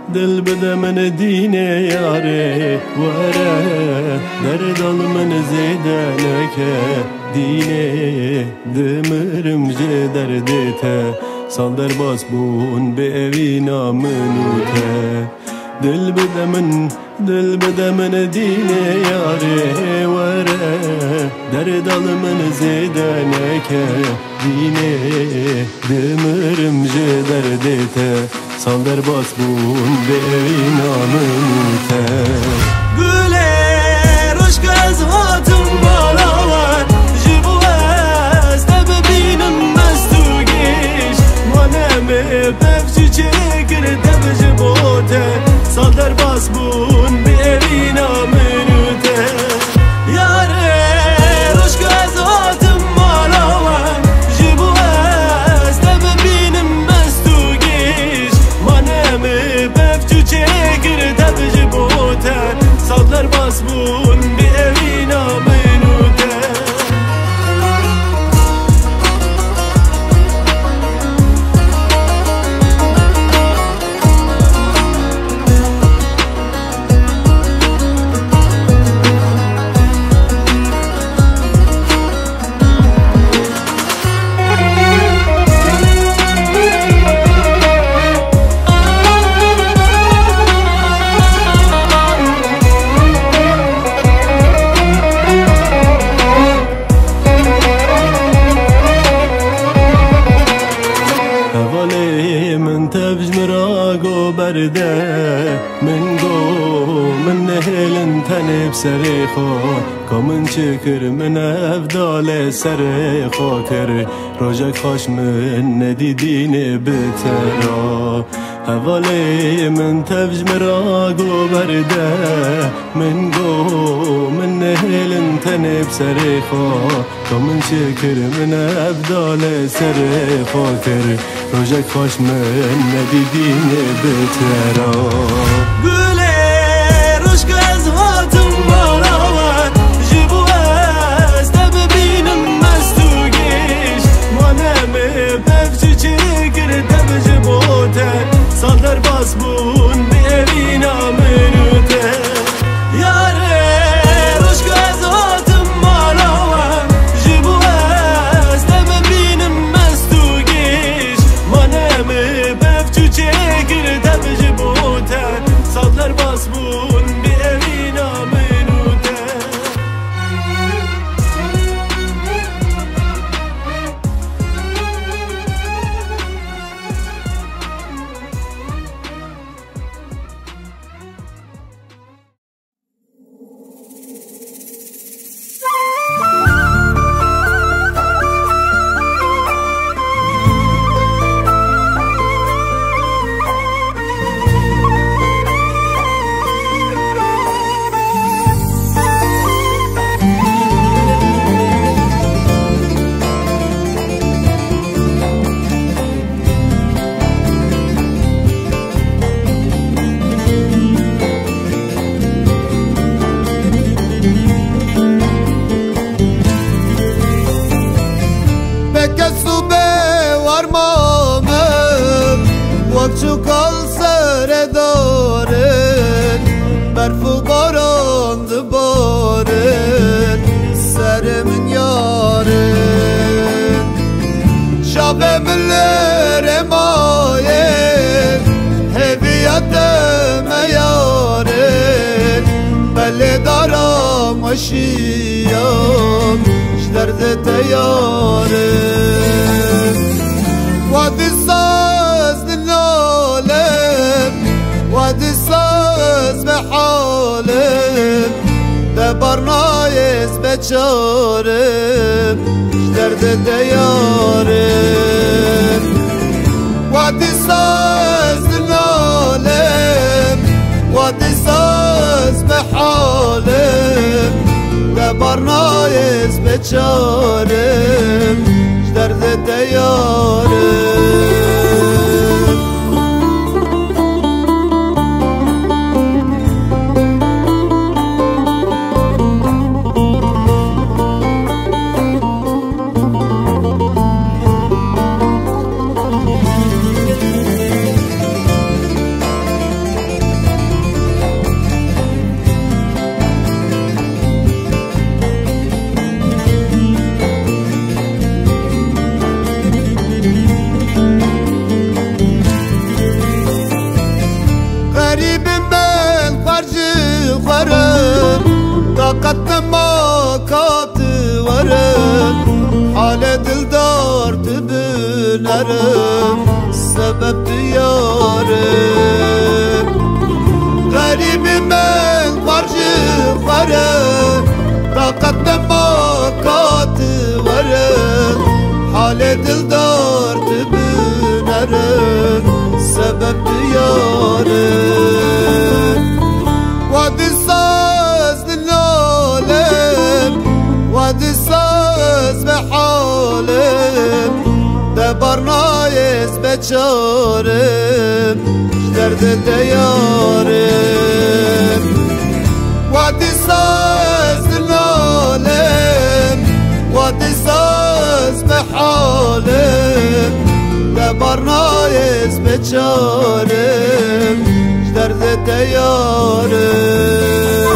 دل بده من دینه یاره وره دردال من زیده نکه دینه دمرم جه دردته سال در باز بون به اوینا منوته دل بده من دینه یاره وره دردال من زیده نکه دینه دمرم جه دردته سال در باز بون به نامنوته گله رشک از هاتون بالاور جبو است ببینم از تو گیش مانمه پفچی چه کرده بجبوته سال در باز بون به نامنوته یاره رشک از هاتون بالاور جبو است ببینم از تو گیش مانمه بفچو چه کرده بجبوته سال در باز بون به نامنوته من تبج مراقو برده من قو من نهلن تنب سريخو كمن شكر من افضال سريخو كر روجك خوش من نديدين بترا هوالي من تبج مراقو برده من قو من نهلن تنب سريخو كمن شكر من افضال سريخو كر روجك خوش من ندیدین بترا گله رشک از هاتون بالاور جبو است ببینم از تو گیش مانمه پفچی چه کرده بجبوته سال در باز بون به نامنوته یاره رشک از هاتون بالاور جبو است ببینم از تو گیش مانمه بفچو چه کرده بجبوته سال در باز بون به نامنوته چو کال سر دارن برف و باران دبارن سر من یارن شب ملر مایه هویت میارن بله دارم اشیام درد تیارن وادی وادي صاز بحالم دبرنايز بچارم درد ديارم وادي صاز نالم وادي صاز بحالم دبرنايز بچارم درد ديارم من فرجي خره طاقت ما كاتوره حال دلدار تبنره سبب دياره وادي ساز للعالم وادي ساز بحالم دبرنايز بچارم درد ديارم وادي ساز للعالم وادي ساز بحالم دبرنايز بچارم درد ديارم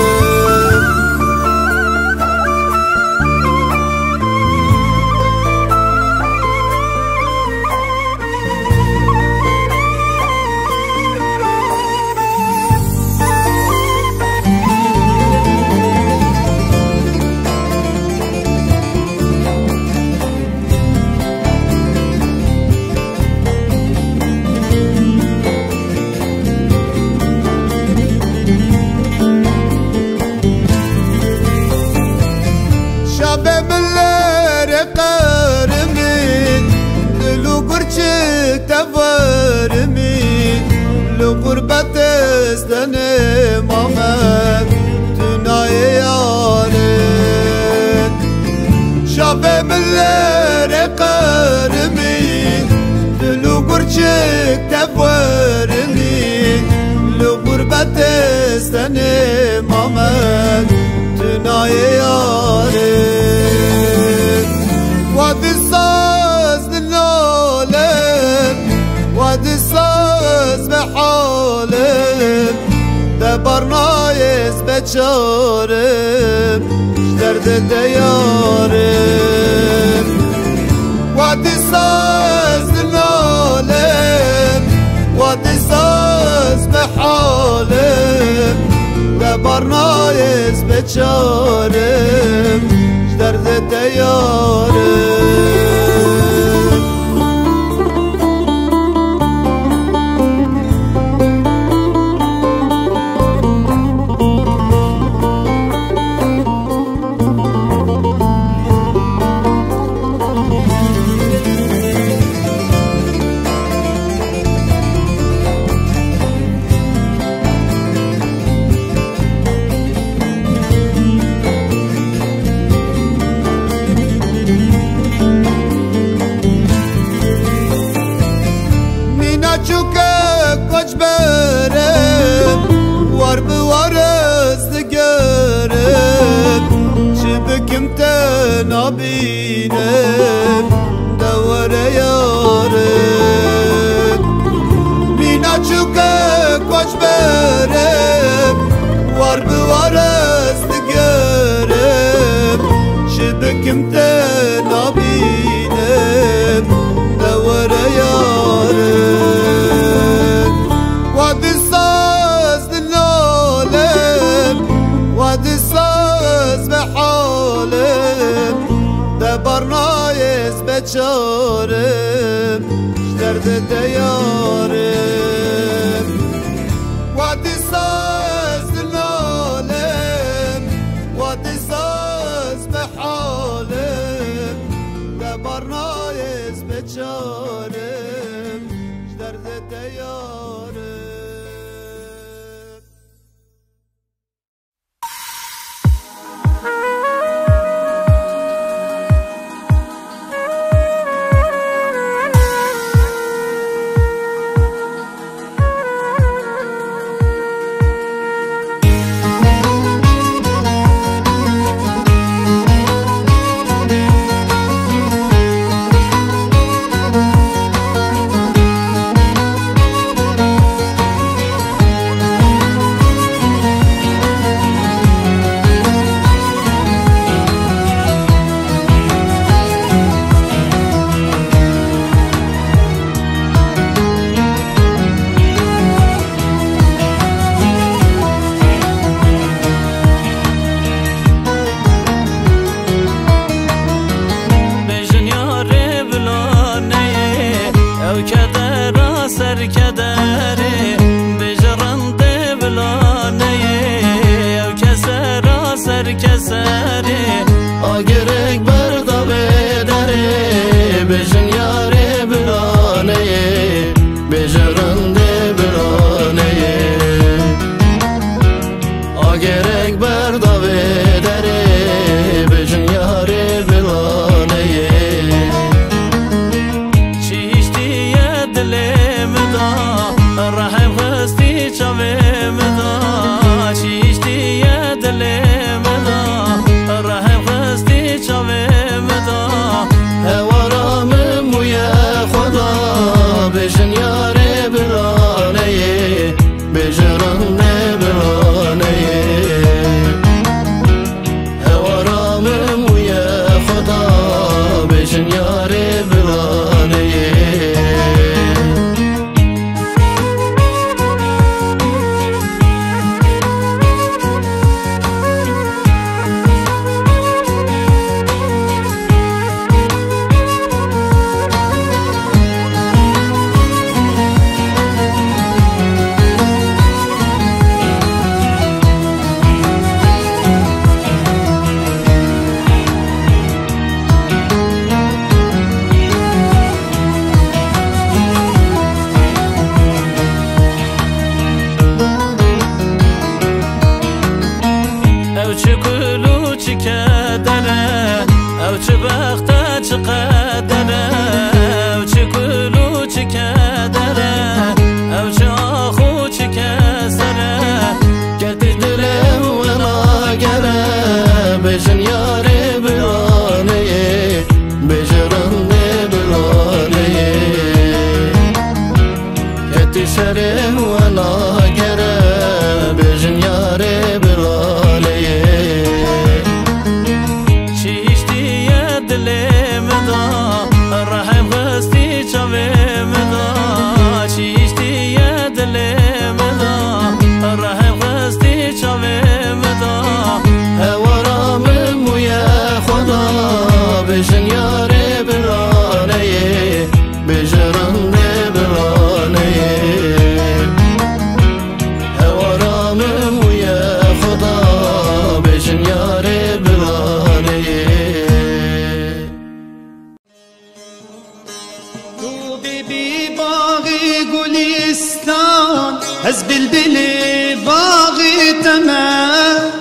غربت استنه مامد تنای یارد شاب ملر قرمی دلو گرچک تفورمی لو غربت استنه مامد تنای یارد وادی ساز دلالم وادي ساز بحالم دبرنايز بچارم درد ديارم وادي ساز للعالم وادي ساز بحالم دبرنايز بچارم درد ديارم koç berem var bu varız digerim çibikim ten abinem devre yarım mina çuke koç berem var bu varız digerim çibikim ten abinem devre yarım وادي ساز للعالم وادي ساز بحالم gerek berdave dere bejin yare bilaneye çiştiye dilim da rahim hısti çavim da çiştiye dilim da rahim hısti çavim da hevaramım uya khoda bejin yare bilaneye bejran ne bilaneye hevaramım uya khoda bejin yare bilaneye او چه کلو چی کدره او چه بخته چه قدره او چه کلو چی کدره او چه آخو چی کسره گردش دلم و ناگره بجن یاره بلانه بجرنده بلانه گردش شرم و ناگره بجن یاره بلانه بجن یاره بلانه بجرنده بلانه هوارامم ویا خدا بجن یاره بلانه تو ببی باغ گلستان از بلبل باغ تمام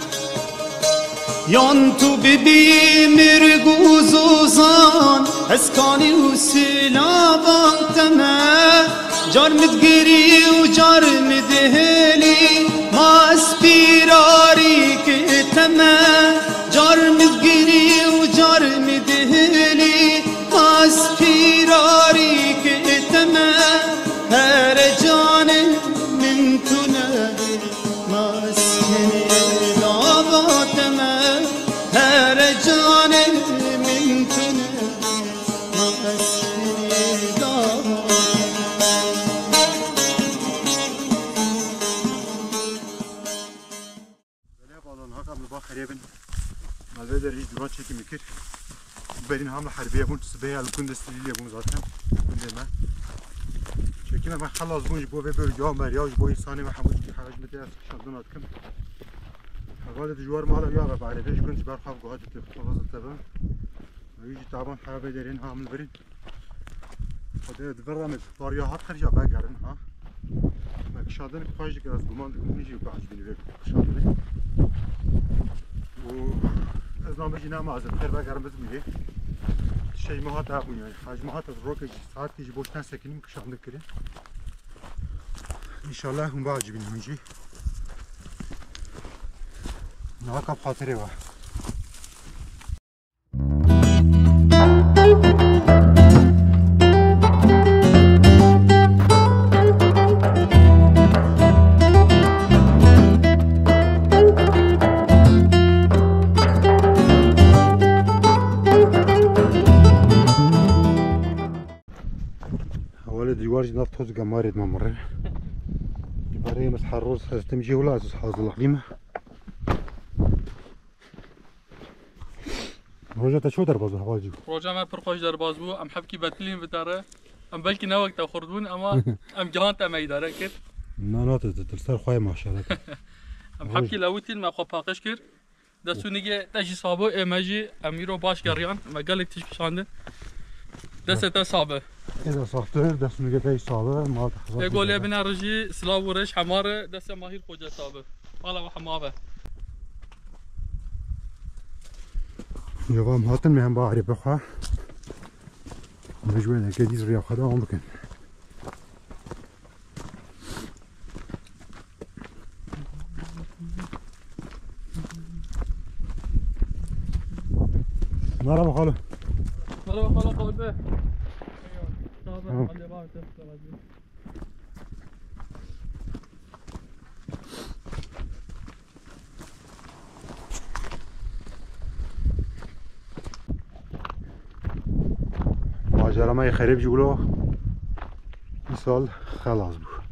یان تو ببی مرگوز و زان از کانی و سلابان تمام جار مدگری و جار مدهلی ما اسپیراری که تمام جار مدگری و جار مدهلی ما اسپیراری که تمام هر جان من تو نداری ما اسکنی لابا تمام هر جان من تو نداری ما اسکنی لابا با خریبن مالوی در هیچ دوران چکی میکرد برین حمله حربیه بون سبیه الکن دستلیلیه بون زاتن کنده من چکی من خلاص بونج بو ببر یا مریاج بو انسانی محمود کی حاج متی از شندون اتکم حواله جوار مالا یا به بعد پیش کنج بر خواب گوهد تفاوض تبع ویجی طبعا حربیه درین حمل برین خدا دبرم باریا هات خرجا بگرن ها مکشادن خوش که از گمان میجی بعد بینی کشادن و از نام بجی نام از خیر بگرم بز میگه شی ماه تا بونی حاج ماه تا رو که ساعت کی بوشتن سکنیم کشانده کرد ان شاء الله هم باجی بینی میجی ناکاب خاطره و دیوارش نفت توز جمارد ما مرة برای مسح الرز تمشي ولا أساس حاضر الحليمة روجا تشو در بازو حواجي روجا ما برقوش در بازو ام حبكي بتلين بتاره ام بلكي نوقت تخردون اما ام جانت ام يداره كر نه تلسر خواه ماشاءالله ام حبكي لوتين ما خو باقش كر دستونيجي تجي صابو امجي اميرو باش قريان ما قالك تشكشاندن دسته صابه إذا صحتر دست نجتاي صابه ما تخزر يقول يا بنا رجي سلاو ورش حماره دسته ماهر خوجه صابه والله وحمابه يوام هاتن مهم باعري بخوا مجوينه قديز ريا خدا عمركن مرحبا خالو مرحبا خاله قول به ماجرا ما خريب جولو این سال خلاص بود